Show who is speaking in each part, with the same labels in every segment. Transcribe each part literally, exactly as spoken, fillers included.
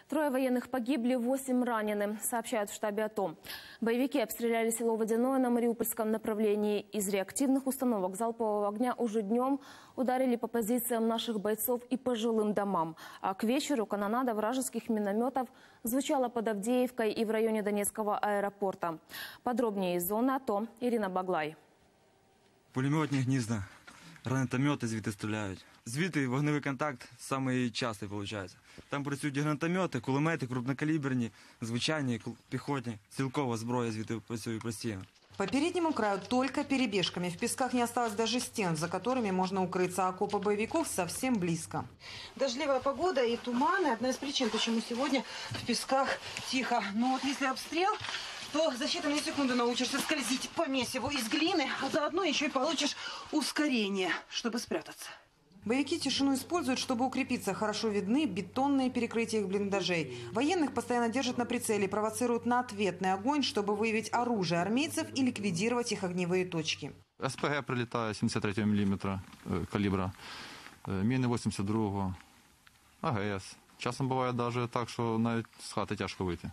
Speaker 1: Трое военных погибли, восемь ранены, сообщают в штабе АТО. Боевики обстреляли село Водяное на Мариупольском направлении. Из реактивных установок залпового огня уже днем ударили по позициям наших бойцов и по жилым домам. А к вечеру канонада вражеских минометов звучала под Авдеевкой и в районе Донецкого аэропорта. Подробнее из зоны АТО Ирина Баглай.
Speaker 2: Пулеметні гнізда, гранатомети звідти стріляють. Звідти вогневий контакт самий частий виходить. Там працюють гранатомети, кулемети, крупнокаліберні, звичайні, піхотні, стрілкова зброя звідти працює постійно.
Speaker 3: По переднему краю только перебежками. В Песках не осталось даже стен, за которыми можно укрыться. Окопы боевиков совсем близко.
Speaker 4: Дождливая погода и туманы – одна из причин, почему сегодня в Песках тихо. Но вот если обстрел, то за считанные секунды научишься скользить по месиву из глины, а заодно еще и получишь ускорение, чтобы спрятаться.
Speaker 3: Боевики тишину используют, чтобы укрепиться. Хорошо видны бетонные перекрытия их блиндажей. Военных постоянно держат на прицеле, провоцируют на ответный огонь, чтобы выявить оружие армейцев и ликвидировать их огневые точки.
Speaker 5: СПГ прилітає сімдесят третього міліметра калібра, міни вісімдесят другого, АГС. Часом буває навіть так, що навіть з хати тяжко вийти.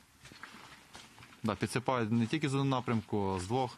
Speaker 5: Да, підсипають не тільки з одного напрямку, а з двох,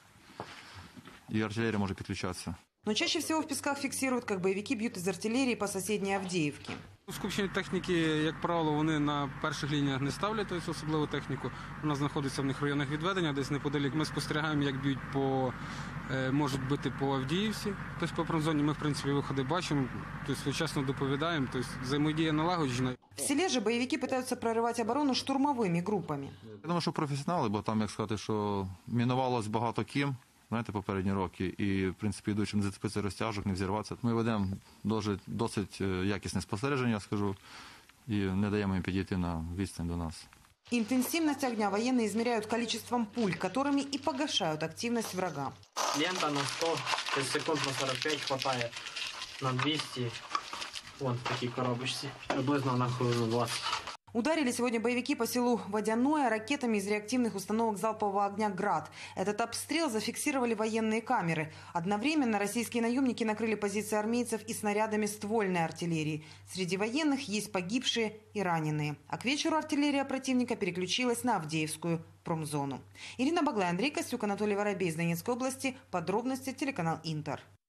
Speaker 5: і артилерія може підключатися.
Speaker 3: Но чаще всего в Песках фиксируют, как боевики бьют из артиллерии по соседней Авдеевке.
Speaker 6: Скупчені техніки, як правило, вони на перших лініях не ставлять, тобто особливу техніку. Вона знаходиться в них в районах відведення, десь неподалік. Ми спостерігаємо, як б'ють по, можуть бити по Авдіївці, тобто по промзоні. Ми, в принципі, виходи бачимо, тобто своєчасно доповідаємо, тобто взаємодія налагоджена.
Speaker 3: В селе же боевики пытаются прорывать оборону штурмовыми группами.
Speaker 5: Я думаю, що професіонали, бо там, як сказати, що мінувалось багато ким. Знаєте, попередні роки, і, в принципі, йдучи не зацепитися розтяжок, не взірватися. Ми ведемо досить, досить якісне спостереження, я скажу, і не даємо їм підійти на відстань до нас.
Speaker 3: Интенсивность огня военные измеряют количеством пуль, которыми и погашают активность врага.
Speaker 7: Лента на сто, секунд на сорок пять хватает, на двести, вон в такие коробочки, приблизно на хвилину двадцать.
Speaker 3: Ударили сегодня боевики по селу Водяное ракетами из реактивных установок залпового огня «Град». Этот обстрел зафиксировали военные камеры. Одновременно российские наемники накрыли позиции армейцев и снарядами ствольной артиллерии. Среди военных есть погибшие и раненые. А к вечеру артиллерия противника переключилась на Авдеевскую промзону. Ирина Баглай, Андрей Костюк, Анатолий Воробей из Донецкой области. Подробности телеканал Интер.